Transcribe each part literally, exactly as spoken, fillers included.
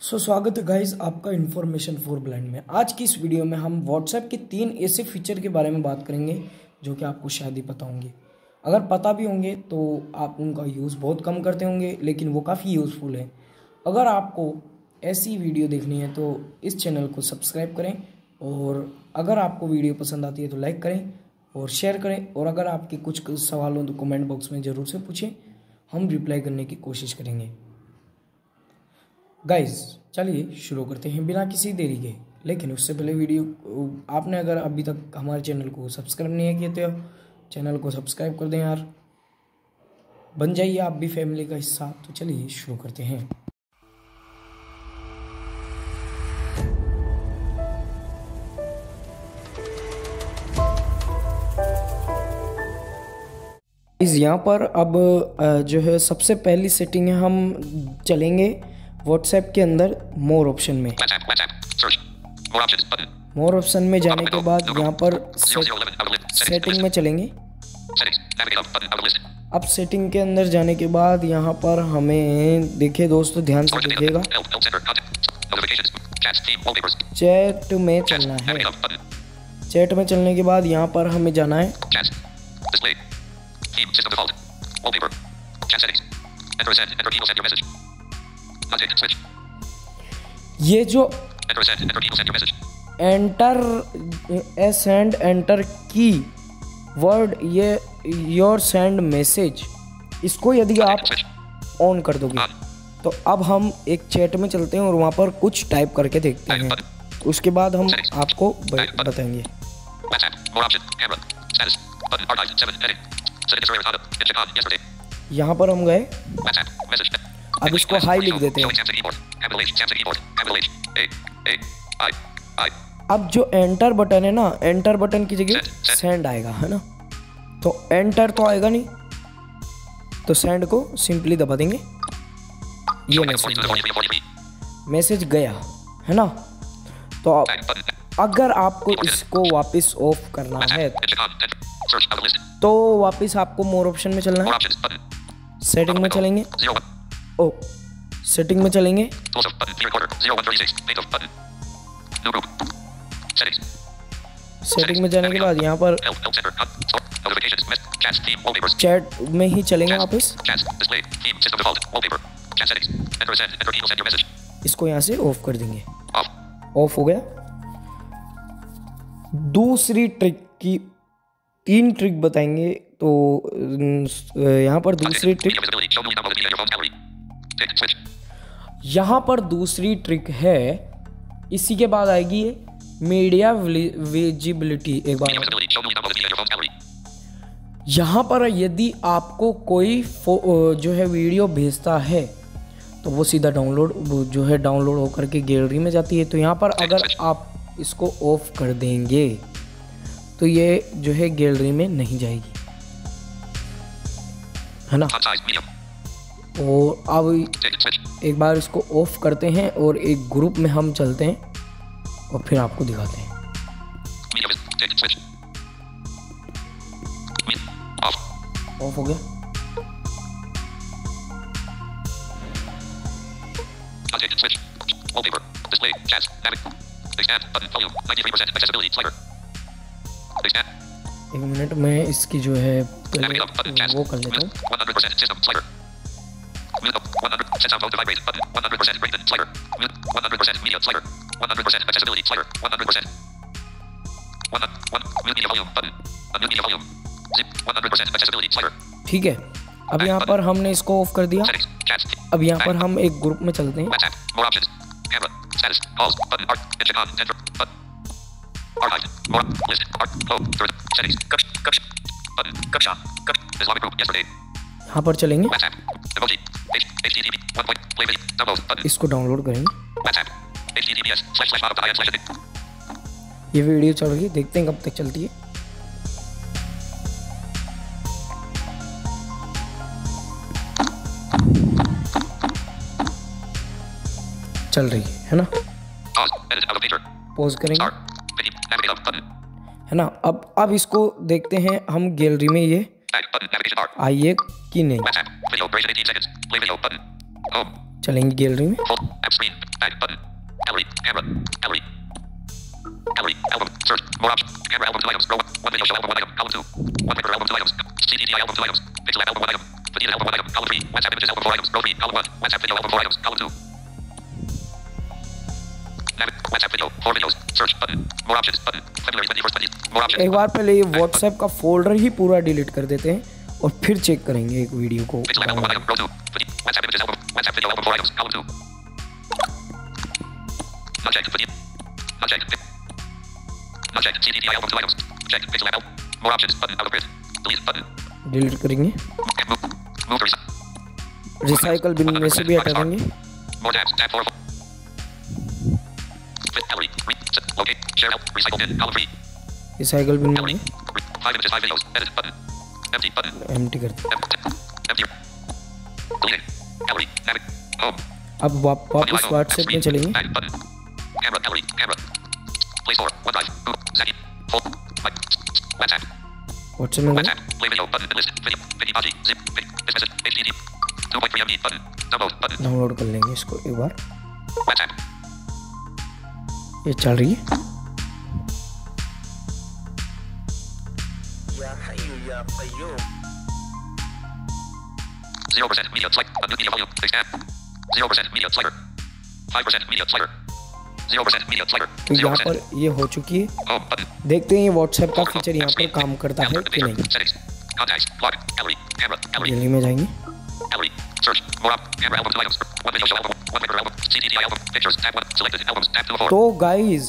सो so, स्वागत है guys आपका इन्फॉर्मेशन फॉर ब्लाइंड में। आज की इस वीडियो में हम व्हाट्सएप के तीन ऐसे फीचर के बारे में बात करेंगे जो कि आपको शायद ही पता होंगे। अगर पता भी होंगे तो आप उनका यूज़ बहुत कम करते होंगे, लेकिन वो काफ़ी यूज़फुल है। अगर आपको ऐसी वीडियो देखनी है तो इस चैनल को सब्सक्राइब करें, और अगर आपको वीडियो पसंद आती है तो लाइक करें और शेयर करें, और अगर आपके कुछ सवाल हो तो कमेंट बॉक्स में ज़रूर से पूछें, हम रिप्लाई करने की कोशिश करेंगे। गाइज चलिए शुरू करते हैं बिना किसी देरी के। लेकिन उससे पहले वीडियो आपने अगर अभी तक हमारे चैनल को सब्सक्राइब नहीं किया तो चैनल को सब्सक्राइब कर दें यार, बन जाइए आप भी फैमिली का हिस्सा। तो चलिए शुरू करते हैं। इस यहाँ पर अब जो है सबसे पहली सेटिंग है, हम चलेंगे व्हाट्सएप के अंदर मोर ऑप्शन में। मोर ऑप्शन में जाने के बाद यहाँ पर सेटिंग में चलेंगे। अब सेटिंग के अंदर जाने के बाद यहाँ पर हमें देखिए दोस्तों, ध्यान से देखिएगा, चैट में चलना है। चैट में चलने के बाद यहाँ पर हमें जाना है ये जो enter S and enter key word, ये योर सेंड मैसेज, इसको यदि आप ऑन कर दोगे तो अब हम एक चैट में चलते हैं और वहाँ पर कुछ टाइप करके देखते हैं, उसके बाद हम आपको बताएंगे। यहाँ पर हम गए, अब इसको हाई लिख देते हैं। अब जो एंटर बटन है ना, एंटर बटन की जगह सेंड आएगा, है ना। तो एंटर तो आएगा नहीं, तो सेंड को सिंपली दबा देंगे। ये मैसेज मैसेज गया, है ना। तो अगर आपको इसको वापस ऑफ करना है तो वापस आपको मोर ऑप्शन में चलना है। सेटिंग में चलेंगे, ओ सेटिंग में चलेंगे, सेटिंग में जाने के बाद यहाँ पर चैट में ही चलेंगे वापस। इसको यहाँ से ऑफ कर देंगे, ऑफ हो गया। दूसरी ट्रिक की तीन ट्रिक बताएंगे, तो यहाँ पर दूसरी ट्रिक यहाँ पर दूसरी ट्रिक है, इसी के बाद आएगी ये मीडिया विजिबिलिटी। एक बार यहाँ पर यदि आपको कोई जो है वीडियो भेजता है तो वो सीधा डाउनलोड जो है डाउनलोड होकर के गैलरी में जाती है। तो यहाँ पर अगर आप इसको ऑफ कर देंगे तो ये जो है गैलरी में नहीं जाएगी, है ना। और अब एक बार इसको ऑफ करते हैं और एक ग्रुप में हम चलते हैं और फिर आपको दिखाते हैं। ऑफ हो गया। एक मिनट में इसकी जो है वो कर लेता हूँ। ठीक है, अब यहाँ पर हमने इसको ऑफ कर दिया। अब यहाँ पर हम एक ग्रुप में चलते हैं। यहाँ पर चलेंगे, इसको डाउनलोड करेंगे। ये वीडियो चल रही है, देखते हैं कब तक चलती है। चल रही है ना, पॉज करेंगे, है ना। अब अब इसको देखते हैं हम गैलरी में ये आइए कि नहीं। चलेंगे गैलरी में, Back button. Gallery. Camera. Gallery. Gallery. Album. Search. More options. Camera album two items. Row one. One video show album one item. Column two. One picture album two items. C D T I album two items. Pixel album one item. Video album one item. Column three. WhatsApp images album four items. Row three. Column one. WhatsApp video album four items. Column two. WhatsApp video. Four videos. Search button. More options button. February twenty-first twenty. More options. एक बार पहले ये WhatsApp का folder ही पूरा delete कर देते हैं और फिर चेक करेंगे एक वीडियो को। Pixel album one item. Row two. WhatsApp images album. WhatsApp video album four items. Column two. Unchecked. Video. Unchecked. Unchecked. C D T I album two items. Checked. Pixel album. More options button. Out of grid. Delete button. Delete करेंगे। Move. Move to recycle. Recycle bin में से भी हटा देंगे। More tabs. Tab four. Gallery. Reset. Locate. Share out. Recycle bin. Column three. Recycle bin Gallery. में Five images. Five videos. Edit button. Empty button. Empty कर दें। Empty. Deleting. Gallery. Navig. Home. अब वाप, वापस व्हाट्सएप में चलेंगे। Back button. Camera. Gallery. Camera. Play Store. OneDrive. Google. Zaki. Hold. Mic. WhatsApp. WhatsApp में गए। WhatsApp. Play video button. List. Video. Video. Aji. Zip. Video. This message. H D D. two point three M B button. Download button. Download कर लेंगे इसको एक बार। WhatsApp. ये चल रही है। Zero percent media slider. A new media volume. Expand. Zero percent media slider. Five percent media slider. Zero percent media slider. तो Zero यहाँ percent. पर ये हो चुकी है। Home button. देखते हैं ये व्हाट्सएप का फीचर यहाँ पर काम करता है कि नहीं। Settings. Contacts. Log. Gallery. Camera. Gallery. Gallery में जाएंगे। Gallery. Search. More up. Camera album two items. One video show album. One picture album. C D T I album. Pictures. Tab one. Selected albums. Tab two of four. तो guys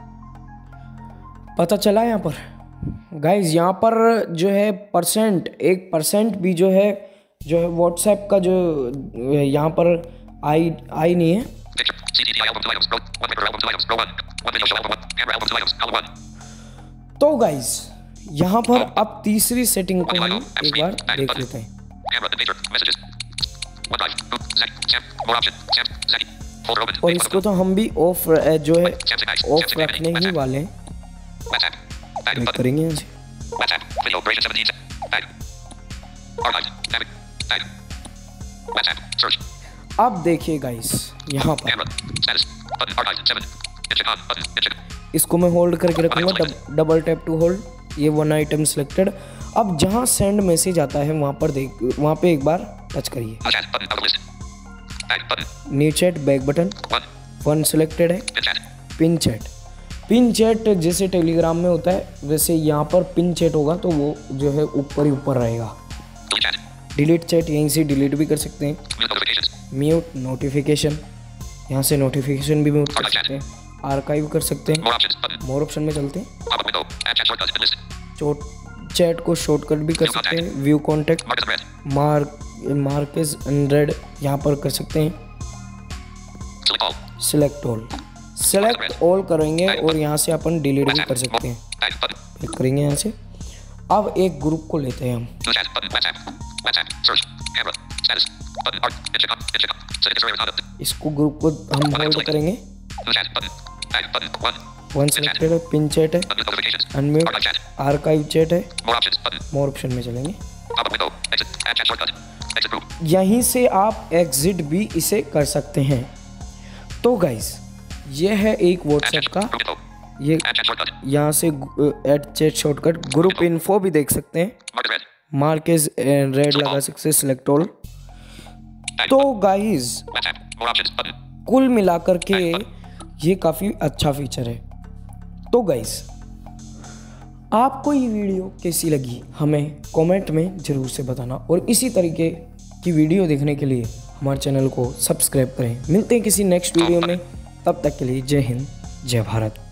पता चला यहाँ पर guys यहाँ पर जो है percent एक परसेंट भी जो है जो है व्हाट्सएप का जो यहाँ पर आई आई नहीं है। Picture. C D T I album two items. Row. One picture album two items. Row one. One video show album one. Camera album two items. Column one. तो गाइज यहाँ पर अब तीसरी सेटिंग को हम एक बार देख लेते हैं। Camera. The picture. Messages. OneDrive. Google. Zaki. Sam. More options. Sam. Zaki. Folder open. और इसको तो हम भी ऑफ जो है ऑफ रखने ही वाले हैं। WhatsApp. Back back button. करेंगे यहाँ से। WhatsApp. Video. Version seventeen. Back. Archive. Navig. Back. WhatsApp. Search. अब देखिए गाइस यहाँ पर Camera. Status. Button. Archive. Seven. Incheck on. Button. Incheck. इसको मैं होल्ड करके रखूंगा। Dub, double tap to hold. ये वन आइटम सिलेक्टेड। अब जहाँ सेंड मैसेज आता है वहाँ पर देख वहाँ पे एक बार टच करिए। Chat. Button. Out of list. Back button. New chat back button One. One selected है। Pin chat. Pin chat pin chat जैसे टेलीग्राम में होता है वैसे यहाँ पर पिन चैट होगा तो वो जो है ऊपर ही ऊपर रहेगा। Delete chat. डिलीट चैट यहीं से डिलीट भी कर सकते हैं। Mute notifications. म्यूट नोटिफिकेशन यहाँ से नोटिफिकेशन भी म्यूट कर सकते हैं। आर्काइव कर सकते हैं। More options. Button. More option में चलते हैं। Pop-up window. Add chat shortcut. List. चोट चैट को शॉर्टकट भी कर सकते हैं। View contact Mark as red. Mark mark as unread यहाँ पर कर सकते हैं। Select all. Select all select all करेंगे और यहाँ से अपन डिलीट भी कर सकते हैं। Back button. क्लिक करेंगे यहाँ से। अब एक ग्रुप को लेते हैं हम। New chat. Button. WhatsApp. WhatsApp. Search. Camera. Status. Button. Art. Incheck on. Incheck on. Select Instagram content. इसको ग्रुप को हम होल्ड करेंगे। New chat. Button. Back button. One. One selected है। पिन चैट है। Unmute notifications. Unmute Archive chat. Archive chat है। More options. Button. More option में चलेंगे। Pop-up window. Exit. Add chat shortcut. Exit group. यहीं से आप exit भी इसे कर सकते हैं। तो गाइस ये है एक Add व्हाट्सएप chat. का Group info. ये Add chat shortcut. यहाँ से add chat shortcut group info भी देख सकते हैं। Mark as red. Mark as red लगा सकते हैं। Select all. Back तो button. Guys WhatsApp. More options. Button. कुल मिलाकर के ये काफ़ी अच्छा फीचर है। तो गाइस आपको ये वीडियो कैसी लगी हमें कमेंट में ज़रूर से बताना और इसी तरीके की वीडियो देखने के लिए हमारे चैनल को सब्सक्राइब करें। मिलते हैं किसी नेक्स्ट वीडियो में, तब तक के लिए जय हिंद जय भारत।